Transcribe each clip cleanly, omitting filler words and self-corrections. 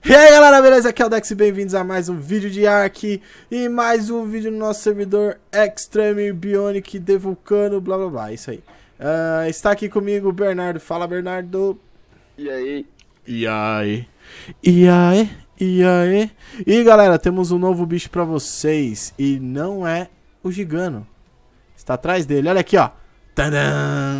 E aí galera, beleza? Aqui é o Dex e bem-vindos a mais um vídeo de Ark e mais um vídeo no nosso servidor Extreme Bionic de Vulcano, blá blá blá, isso aí. Está aqui comigo o Bernardo, fala Bernardo. E aí? E aí? E aí? E aí? E galera, temos um novo bicho pra vocês e não é o Gigano. Está atrás dele, olha aqui ó. Tadã!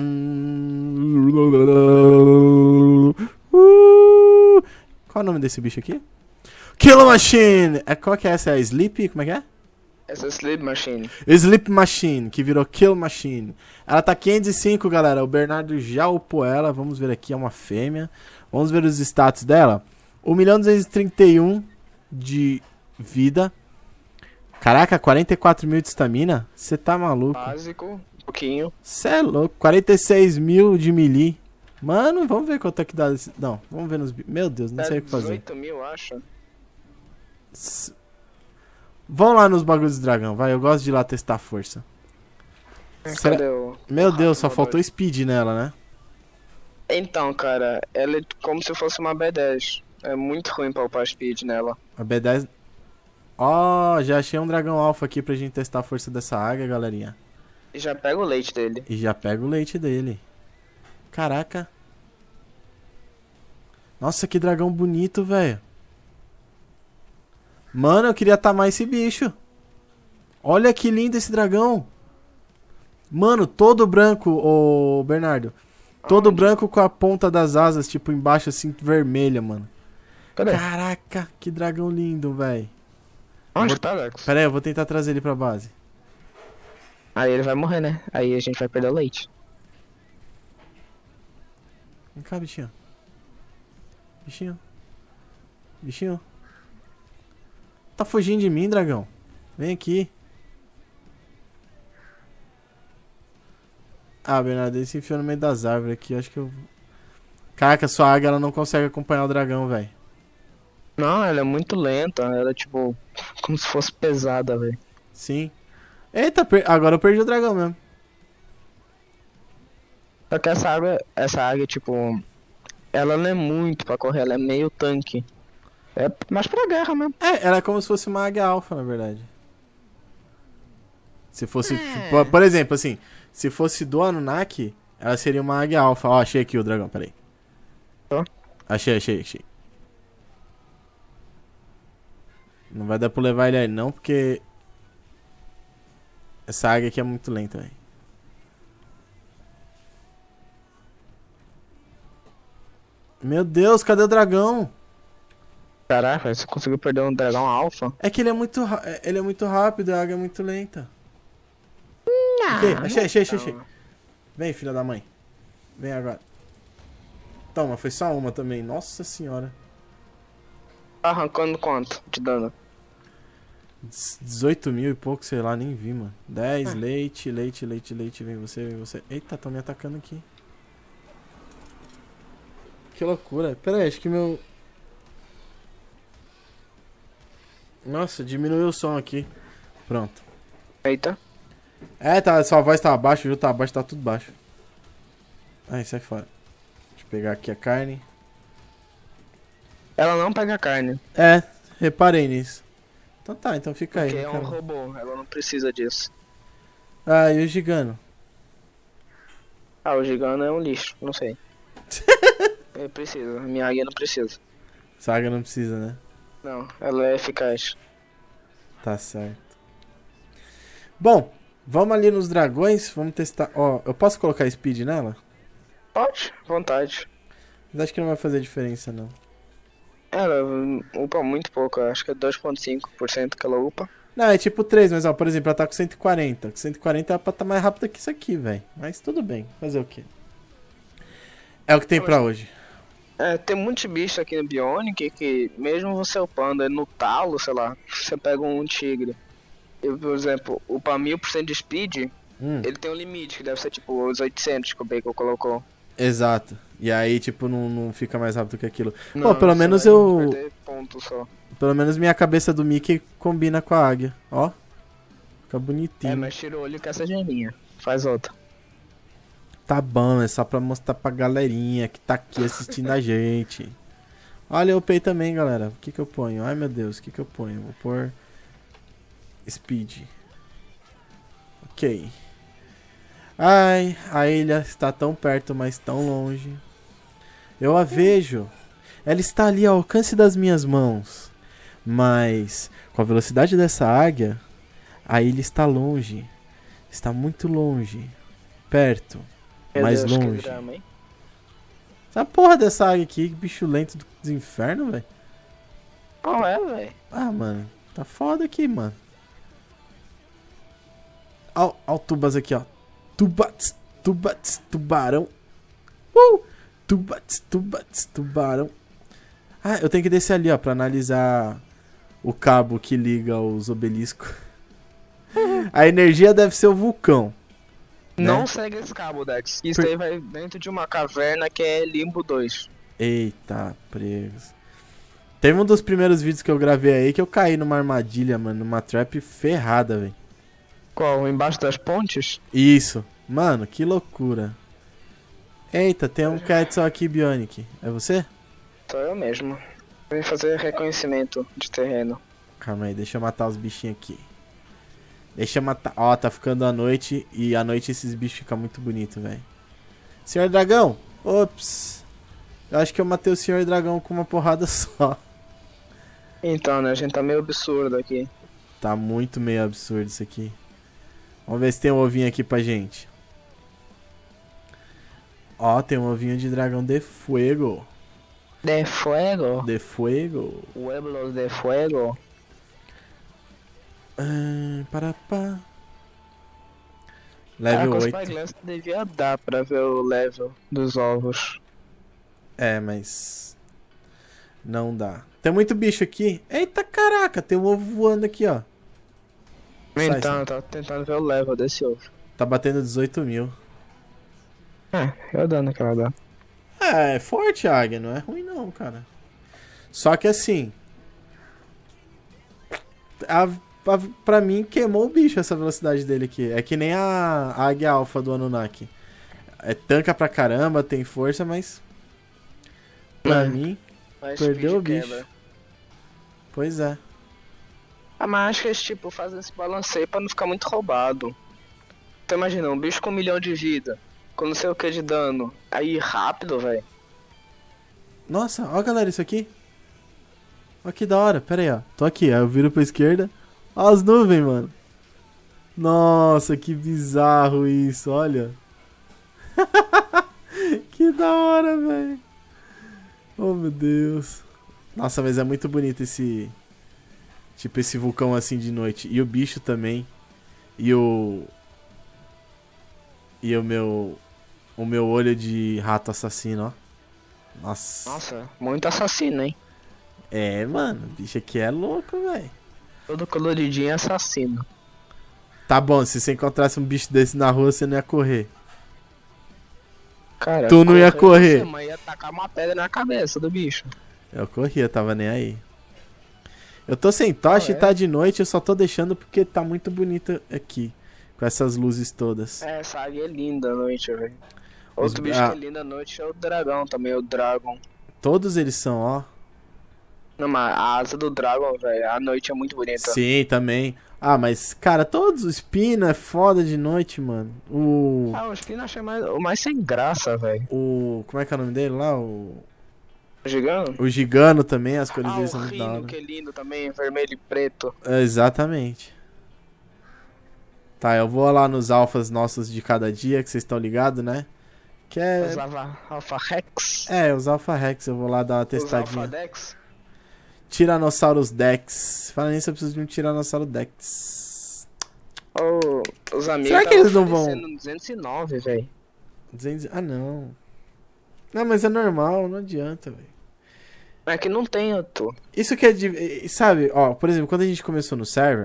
Qual é o nome desse bicho aqui? Kill Machine! Qual que é essa? É a Sleep? Como é que é? Essa é Sleep Machine. Sleep Machine, que virou Kill Machine. Ela tá 505, galera. O Bernardo já upou ela. Vamos ver aqui, é uma fêmea. Vamos ver os status dela. 1.231 de vida. Caraca, 44 mil de estamina? Você tá maluco? Básico, um pouquinho. Você é louco. 46 mil de melee. Mano, vamos ver quanto é que dá. Não, vamos ver nos... Meu Deus, não sei o que fazer. 18 mil, acho. Vão lá nos bagulhos do dragão, vai. Eu gosto de ir lá testar a força. Será... Cadê o... Meu Deus, só Rato faltou voador? speed nela, né? Então, cara, ela é como se fosse uma B10. É muito ruim pra upar speed nela. A B10... Ó, já achei um dragão alfa aqui pra gente testar a força dessa águia, galerinha. E já pega o leite dele. E já pega o leite dele. Caraca. Nossa, que dragão bonito, velho. Mano, eu queria tamar esse bicho. Olha que lindo esse dragão. Mano, todo branco, ô Bernardo. Todo Aonde? branco com a ponta das asas, tipo, embaixo assim, vermelha, mano. Cadê? Caraca, que dragão lindo, velho. Onde tá, Dex? Pera aí, eu vou tentar trazer ele pra base. Aí ele vai morrer, né? Aí a gente vai perder o leite. Vem cá, bichinho. Bichinho. Bichinho. Tá fugindo de mim, dragão? Vem aqui. Ah, Bernardo, ele se enfiou no meio das árvores aqui. Acho que eu... Caraca, sua águia ela não consegue acompanhar o dragão, velho. Não, ela é muito lenta. Ela é tipo... como se fosse pesada, velho. Sim. Eita, agora eu perdi o dragão mesmo. Só que essa águia, tipo... ela não é muito pra correr, ela é meio tanque. É mais pra guerra mesmo. É, ela é como se fosse uma águia alfa, na verdade. Se fosse... Por exemplo, assim... Se fosse do Anunnaki, ela seria uma águia alfa. Ó, achei aqui o dragão, peraí. Ó. Achei. Não vai dar pra levar ele aí não, porque... Essa águia aqui é muito lenta, velho. Meu Deus, cadê o dragão? Caraca, você conseguiu perder um dragão alfa? É que ele é muito, ele é muito rápido, a águia é muito lenta. Aqui, achei. Vem, filha da mãe. Vem agora. Toma, foi só uma também. Nossa senhora. Tá arrancando quanto de dano? 18 mil e pouco, sei lá, nem vi, mano. 10, leite. Vem você. Eita, tão me atacando aqui. Que loucura. Pera aí, acho que meu... Nossa, diminuiu o som aqui. Pronto. Eita. É, tá, sua voz tá abaixo, viu? Tá abaixo, tá tudo baixo. Ai, sai fora. Deixa eu pegar aqui a carne. Ela não pega carne, É, reparei nisso. Então tá, então fica aí. porque é não um quero- robô, ela não precisa disso. Ah, e o gigano? Ah, o gigano é um lixo, não sei. Ele precisa, minha águia não precisa. Saga não precisa, né? Não, ela é eficaz. Tá certo. Bom, vamos ali nos dragões. Vamos testar. Ó, eu posso colocar speed nela? Pode, vontade. Mas acho que não vai fazer diferença, não. Ela upa muito pouco, eu acho que é 2,5% que ela upa. Não, é tipo 3, mas ó, por exemplo, ela tá com 140. Com 140 ela pode estar mais rápida que isso aqui, velho. Mas tudo bem, fazer o quê? É o que tem pra hoje. É, tem muitos bichos aqui no Bionic que mesmo você upando no talo, sei lá, você pega um tigre. Eu, por exemplo, upa 1000% de speed, ele tem um limite, que deve ser tipo os 800 que o Bacon colocou. Exato. E aí, tipo, não fica mais rápido que aquilo. Não, Pô, pelo você menos vai eu... perder ponto só. Pelo menos minha cabeça do Mickey combina com a águia. Ó. Fica É, bonitinho. mas tira o olho com essa geminha. Faz outra. Tá bom, é só pra mostrar pra galerinha que tá aqui assistindo a gente. Olha, eu upei também, galera. O que eu ponho? Ai, meu Deus, o que eu ponho? Vou pôr... Speed. Ok. Ai, a ilha está tão perto, mas tão longe. Eu a vejo. Ela está ali ao alcance das minhas mãos. Mas, com a velocidade dessa águia, a ilha está longe. Está muito longe. Perto. Meu mais Deus, que longe. drama, hein? Essa porra dessa águia aqui, que bicho lento dos infernos, velho. Qual é, velho? Ah, mano. Tá foda aqui, mano. Ó o tubas aqui, ó. Tubats, tubarão. Tubats, tubarão. Ah, eu tenho que descer ali, ó, pra analisar o cabo que liga os obeliscos. A energia deve ser o vulcão. Não né? segue esse cabo, Dex. Isso aí vai dentro de uma caverna que é Limbo 2. Eita, pregos. Teve um dos primeiros vídeos que eu gravei aí que eu caí numa armadilha, mano, numa trap ferrada, velho. Qual? Embaixo das pontes? Isso. Mano, que loucura. Eita, tem um Ketzel aqui, Bionic. É você? Sou eu mesmo. Vim fazer reconhecimento de terreno. Calma aí, deixa eu matar os bichinhos aqui. Deixa eu matar. Ó, tá ficando a noite e à noite esses bichos ficam muito bonitos, velho. Senhor Dragão! Ops! Eu acho que eu matei o Senhor Dragão com uma porrada só. Então, né? A gente tá meio absurdo aqui. Tá muito meio absurdo isso aqui. Vamos ver se tem um ovinho aqui pra gente. Ó, tem um ovinho de dragão de fuego. De fuego? De fuego. Pueblos de fuego. Para pá. Level com 8. Spyglass devia dar pra ver o level dos ovos. É, mas... não dá. Tem muito bicho aqui. Eita caraca, tem um ovo voando aqui, ó. Então, eu tava tentando ver o level desse ovo. Tá batendo 18 mil. Eu dando aquela dá. É forte a águia, não é ruim não, cara. Só que assim... pra mim queimou o bicho essa velocidade dele aqui. É que nem a águia alfa do Anunnaki. É tanca pra caramba, tem força, mas... pra mim, perdeu o bicho. Quebra. Pois é. Mas acho que eles tipo fazem esse balanceio pra não ficar muito roubado. Então imagina, um bicho com 1 milhão de vida, com não sei o que de dano, aí rápido, velho. Nossa, ó galera, isso aqui. Ó que da hora, pera aí, ó. Tô aqui, aí eu viro pra esquerda. Ó as nuvens, mano. Nossa, que bizarro isso, olha. Que da hora, velho. Oh, meu Deus. Nossa, mas é muito bonito esse... tipo, esse vulcão assim de noite. E o bicho também. E o... e o meu olho de rato assassino, ó. Nossa, muito assassino, hein? É, mano, o bicho aqui é louco, velho. Todo coloridinho é assassino. Tá bom, se você encontrasse um bicho desse na rua, você não ia correr. Cara, tu não ia correr. Mas ia tacar uma pedra na cabeça do bicho. Eu corria, tava nem aí. Eu tô sem tocha e tá de noite, eu só tô deixando porque tá muito bonito aqui. Com essas luzes todas. É, essa águia é linda à noite, velho. Outro bicho que é lindo à noite é o dragão também, o Dragon. Todos eles são, ó. Não, mas a asa do Dragon, velho, à noite é muito bonita. Sim, também. Ah, mas, cara, todos os Spina é foda de noite, mano. O Spina achei o mais sem graça, velho. Como é que é o nome dele lá? O Gigano? O Gigano também, as cores dele são muito da hora. O Rhino, que é lindo também, vermelho e preto. Exatamente. Tá, eu vou lá nos alfas nossos de cada dia, que vocês estão ligados, né? Que é... os Alpha Rex? É, os Alpha Rex, eu vou lá dar uma testadinha. Os Alpha Dex? Tiranossauro Dex. Falando nisso, eu preciso de um Tiranossauro Dex. Os amigos. Será que eles não vão... 209, velho. Ah, não. Não, mas é normal, não adianta, velho. É que não tem, eu tô. Isso que é... Sabe, ó, por exemplo, quando a gente começou no server...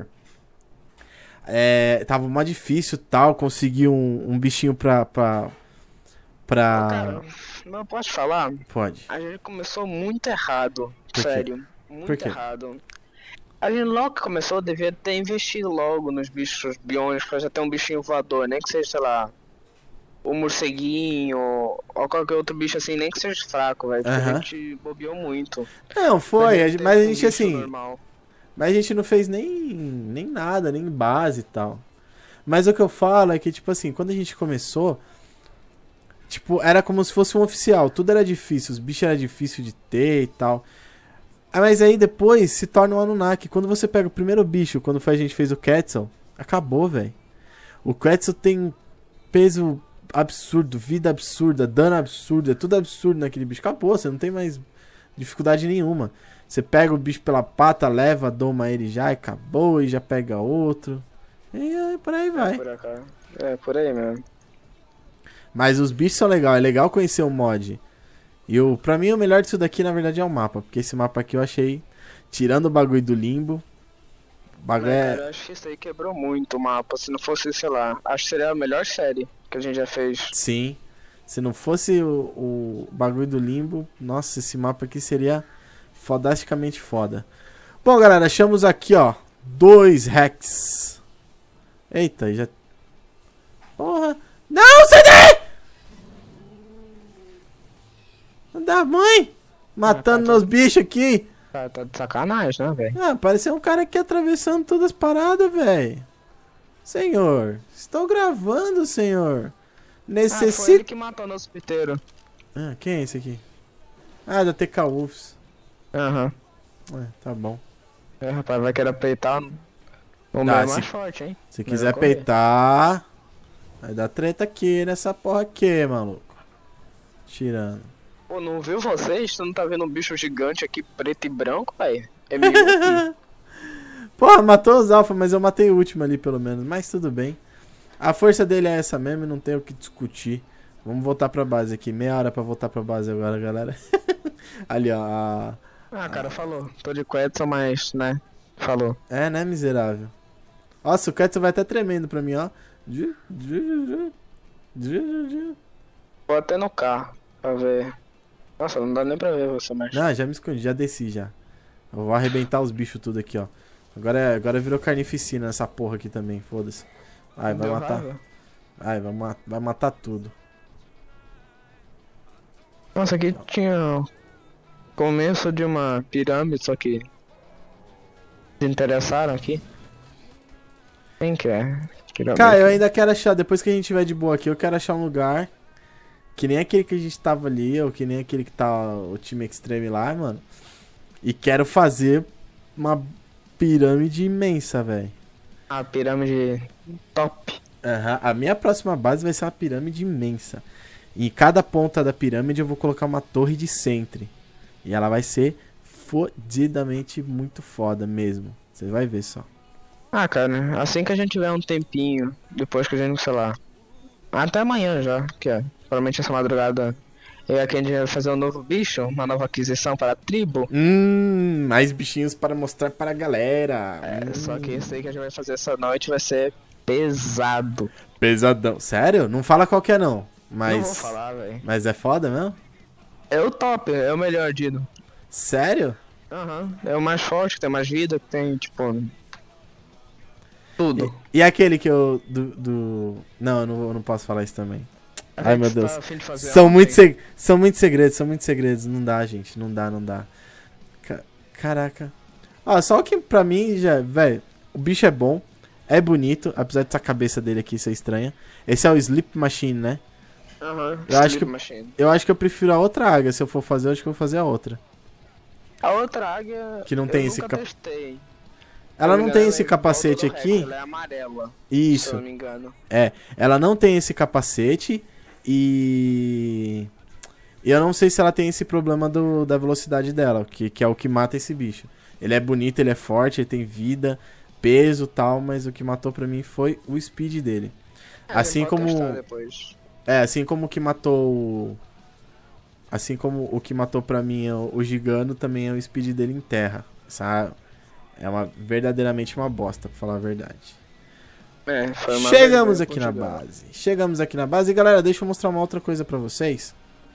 tava mais difícil, tal, conseguir um bichinho pra... Cara, não posso falar? Pode. A gente começou muito errado. Sério. Muito errado. A gente logo que começou devia ter investido logo nos bichos biônicos pra já ter um bichinho voador, nem que seja, sei lá, o morceguinho, ou qualquer outro bicho assim, nem que seja fraco, velho. Porque a gente bobeou muito. Não, foi, mas a gente assim. Normal. Mas a gente não fez nem nada, nem base e tal. Mas o que eu falo é que, tipo assim, quando a gente começou, tipo, era como se fosse um oficial. Tudo era difícil, os bichos era difícil de ter e tal. Mas aí depois se torna um Anunnaki. Quando você pega o primeiro bicho, quando a gente fez o Quetzal, acabou, velho. O Quetzal tem peso absurdo, vida absurda, dano absurdo, é tudo absurdo naquele bicho. Acabou, você não tem mais dificuldade nenhuma. Você pega o bicho pela pata, leva, doma ele já e acabou, e já pega outro. E aí, por aí vai. Por aí mesmo. Mas os bichos são legais, é legal conhecer o mod. E pra mim o melhor disso daqui na verdade é o mapa. Porque esse mapa aqui eu achei, tirando o bagulho do limbo, Cara, eu acho que isso aí quebrou muito o mapa. Se não fosse, sei lá, acho que seria a melhor série que a gente já fez. Sim. Se não fosse o bagulho do limbo, nossa, esse mapa aqui seria fodasticamente foda. Bom, galera, achamos aqui, ó, 2 hacks. Eita, já... Porra. Não, CD! Da mãe! Matando meus bichos aqui. Tá de sacanagem, né, velho? Ah, pareceu um cara aqui atravessando todas as paradas, velho. Senhor, estou gravando, senhor. Necessito... foi ele que matou nosso piteiro. Ah, quem é esse aqui? Ah, da TK Wolves. Aham. Tá bom. Rapaz, vai querer peitar o meu é mais forte, hein? Se quiser peitar, vai dar treta aqui nessa porra aqui, maluco. Tirando. Pô, não viu vocês? Tu não tá vendo um bicho gigante aqui, preto e branco, velho? É meio Porra, matou os alfa, mas eu matei o último ali pelo menos. Mas tudo bem. A força dele é essa mesmo, não tem o que discutir. Vamos voltar pra base aqui. Meia hora pra voltar pra base agora, galera. Ali, ó. Cara, falou. Tô de Quetzal, mas, né? Falou. É, né, miserável? Nossa, o Quetzal vai até tremendo pra mim, ó. Vou até no carro pra ver. Nossa, não dá nem pra ver você, mas... Não, já me escondi, já desci já. Eu vou arrebentar os bichos tudo aqui, ó. Agora virou carnificina essa porra aqui também, foda-se. Ai, vai matar. Ai, vai matar tudo. Nossa, aqui tinha começo de uma pirâmide, só que se interessaram aqui. Quem quer? Cara, eu ainda quero achar, depois que a gente tiver de boa aqui, eu quero achar um lugar que nem aquele que a gente tava ali, ou que nem aquele que tá o time Extreme lá, mano. E quero fazer uma pirâmide imensa, velho. A pirâmide top. A minha próxima base vai ser uma pirâmide imensa. E em cada ponta da pirâmide eu vou colocar uma torre de sentry. E ela vai ser fodidamente muito foda mesmo. Você vai ver só. Cara, assim que a gente tiver um tempinho, depois que a gente, sei lá, até amanhã já, que é, provavelmente essa madrugada, e aqui a gente vai fazer um novo bicho, uma nova aquisição para a tribo. Mais bichinhos para mostrar para a galera. Só que esse aí que a gente vai fazer essa noite vai ser pesado. Pesadão. Sério? Não fala qual que é não. Mas... Não vou falar, velho. Mas é foda mesmo? É o top, é o melhor, Dino. Sério? É o mais forte, que tem mais vida, que tem, tipo... tudo. E aquele que eu... Não, eu não posso falar isso também. Ai, meu Deus. São muitos segredos. Não dá, gente. Não dá. Caraca. Só que pra mim já... Velho, o bicho é bom. É bonito, apesar dessa cabeça dele aqui ser estranha. Esse é o Sleep Machine, né? Eu acho que eu prefiro a outra águia. Se eu for fazer, eu acho que eu vou fazer a outra. A outra águia que não tem eu esse nunca testei. Ela não tem esse capacete aqui. Ela é amarela. Isso. Se eu não me engano. Ela não tem esse capacete e eu não sei se ela tem esse problema da velocidade dela, que é o que mata esse bicho. Ele é bonito, ele é forte, ele tem vida, peso e tal, mas o que matou pra mim foi o speed dele. Assim como o que matou o que matou pra mim o Gigano também é o speed dele em terra. Essa é verdadeiramente uma bosta, pra falar a verdade. Chegamos aqui na base. E galera, deixa eu mostrar uma outra coisa pra vocês.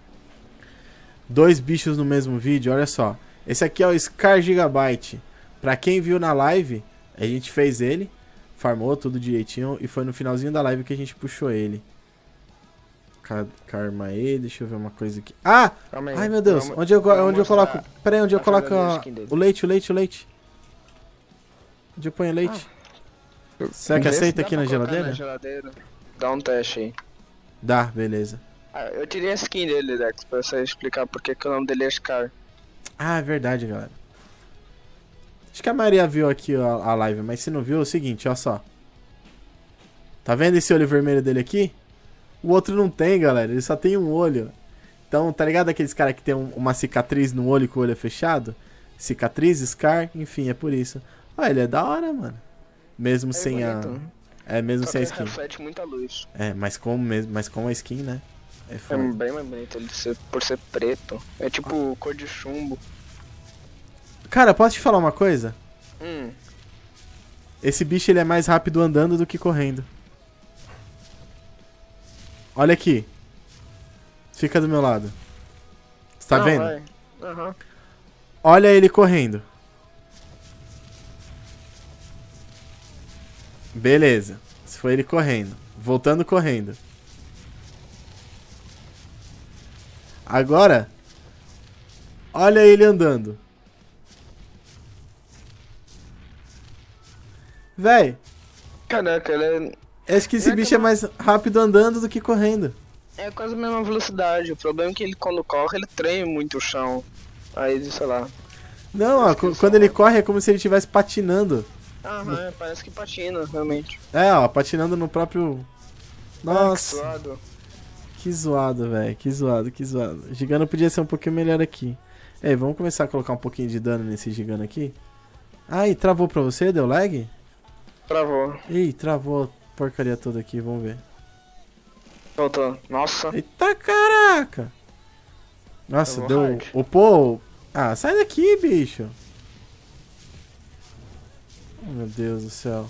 2 bichos no mesmo vídeo, olha só. Esse aqui é o Scar Gigabyte. Pra quem viu na live, a gente fez ele, farmou tudo direitinho e foi no finalzinho da live que a gente puxou ele. Karma aí, deixa eu ver uma coisa aqui. Ah! Calma aí, Ai, meu Deus. Onde eu coloco... Pera aí, onde eu coloco o leite, o leite, o leite? Onde eu ponho leite? Será que aceita aqui na geladeira? Dá um teste aí. Dá, beleza. Eu tirei a skin dele, Dex, pra você explicar porque que o nome dele é Scar. Ah, é verdade, galera. Acho que a Maria viu aqui a live, mas se não viu, é o seguinte, ó só. Tá vendo esse olho vermelho dele aqui? O outro não tem, galera, ele só tem um olho. Então, tá ligado aqueles caras que tem uma cicatriz no olho com o olho fechado? Cicatriz, Scar, enfim, é por isso. Ó, ele é da hora, mano. Mesmo sem bonito. mesmo sem a skin. Reflete muita luz. Mas com a skin, né? É É bem mais bonito ele por ser preto. É tipo cor de chumbo. Cara, posso te falar uma coisa? Hum. Esse bicho ele é mais rápido andando do que correndo. Olha aqui. Fica do meu lado. Você tá vendo? Uhum. Olha ele correndo. Beleza. Esse foi ele correndo. Voltando correndo. Agora, olha ele andando. Véi, Caraca, ele acho que esse bicho é mais rápido andando do que correndo. é quase a mesma velocidade. O problema é que ele quando corre, ele treme muito o chão. Aí, sei lá. Não, ó, quando ele corre é como se ele estivesse patinando. Aham, parece que patina, realmente. É, ó, patinando no próprio... Nossa, Que suado. que zoado, velho. Que zoado, que zoado. O Gigano podia ser um pouquinho melhor aqui. Ei, vamos começar a colocar um pouquinho de dano nesse Gigano aqui. Ai, travou pra você? Deu lag? Travou. Ih, travou a porcaria toda aqui, vamos ver. Voltou. Nossa. Eita caraca! Nossa, Travou deu... hard. O pô... Ah, sai daqui, bicho. Oh, meu Deus do céu.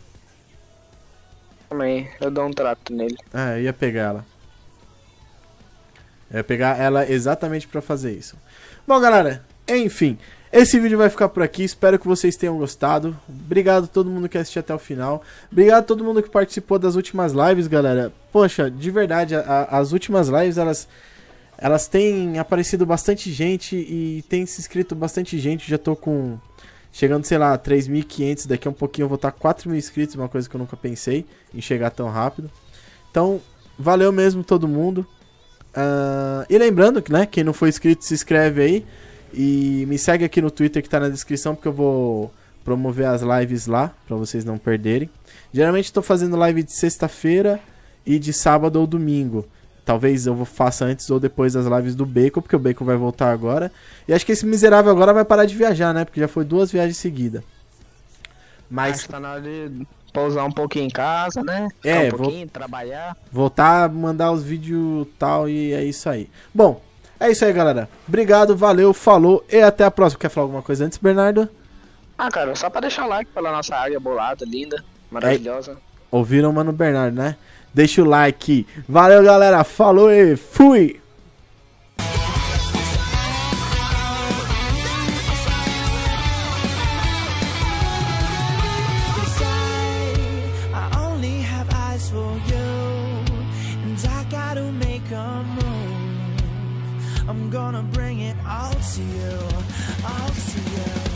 Calma aí, eu dou um trato nele. Ah, eu ia pegar ela. Eu ia pegar ela exatamente pra fazer isso. Bom, galera, enfim. Esse vídeo vai ficar por aqui. Espero que vocês tenham gostado. Obrigado a todo mundo que assistiu até o final. Obrigado a todo mundo que participou das últimas lives, galera. Poxa, de verdade, as últimas lives, elas têm aparecido bastante gente e tem se inscrito bastante gente. Já tô com... chegando, sei lá, 3.500. Daqui a um pouquinho eu vou estar 4.000 inscritos. Uma coisa que eu nunca pensei em chegar tão rápido. Então, valeu mesmo todo mundo. E lembrando que, né, quem não for inscrito, se inscreve aí. E me segue aqui no Twitter que tá na descrição, porque eu vou promover as lives lá, pra vocês não perderem. Geralmente tô fazendo live de sexta-feira e de sábado ou domingo. Talvez eu faça antes ou depois das lives do Bacon, porque o Bacon vai voltar agora. E acho que esse miserável agora vai parar de viajar, né? Porque já foi 2 viagens seguidas. Mas acho que tá na hora de pousar um pouquinho em casa, né? É, Ficar um pouquinho, trabalhar. voltar a mandar os vídeos tal e é isso aí. Bom, é isso aí, galera. Obrigado, valeu, falou e até a próxima. Quer falar alguma coisa antes, Bernardo? Cara, só pra deixar o like pela nossa área bolada, linda, maravilhosa. Ouviram o Mano Bernardo, né? Deixa o like. Valeu, galera. Falou e fui! I'm gonna bring it all to you, all to you.